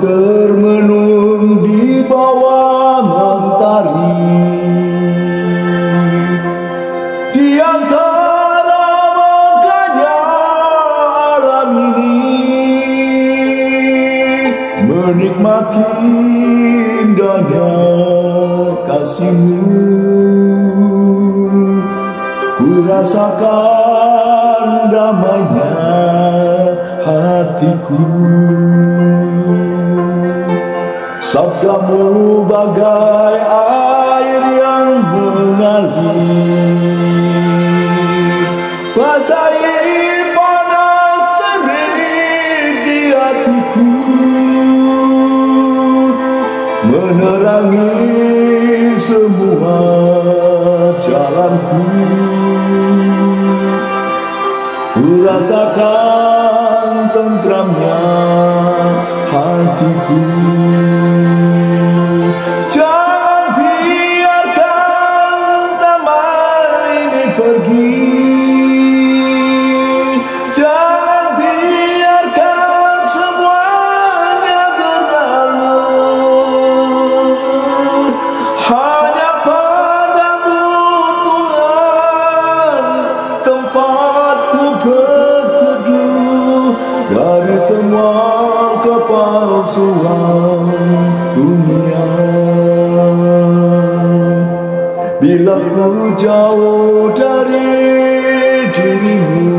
termenung di bawah mentari, di antara megahnya alam ini, menikmati indahnya kasih-Mu. Ku rasakan damainya hatiku. Sabda-Mu bagai air yang mengalir, basahi panas terik di hatiku, menerangi semua jalanku. Ku rasakan tentramnya hatiku. Jangan biarkan damai ini pergi, jangan biarkan semuanya berlalu. Hanya pada-Mu Tuhan tempatku berteduh dari semua kepalsuan dunia. Bila ku jauh dari diri-Mu,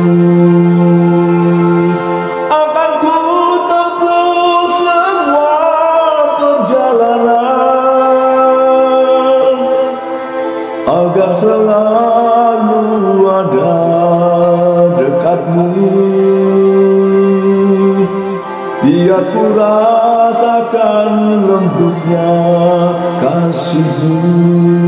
akan ku tempuh semua perjalanan agar selalu ada dekat-Mu. Biar ku rasakan lembutnya kasih-Mu.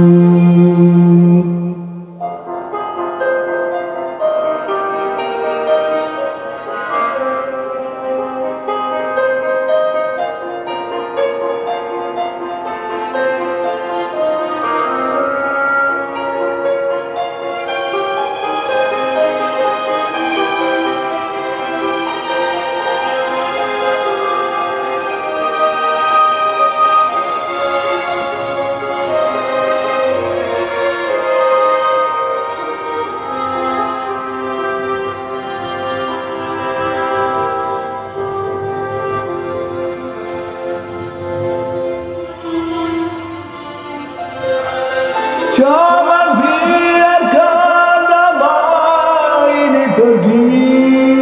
Jangan biarkan damai ini pergi,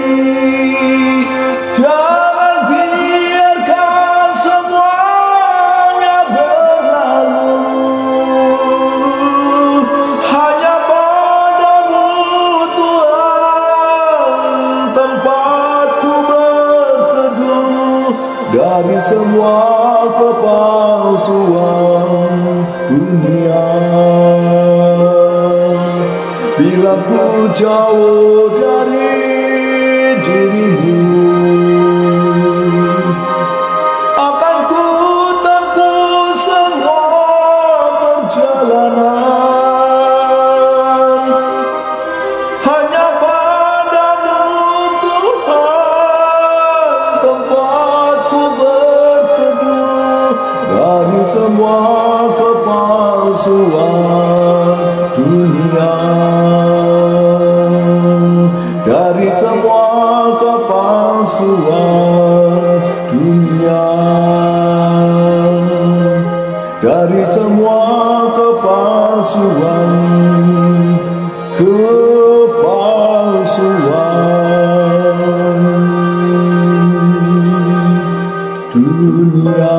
jangan biarkan semuanya berlalu. Hanya pada-Mu Tuhan tempatku berteduh dari semua kepalsuan dunia. Bila ku jauh dari diri-Mu, akan ku tempuh semua perjalanan hanya pada-Mu Tuhan tempatku berteduh dari semua kepalsuan dunia, dari semua kepalsuan dunia, dari semua kepalsuan dunia.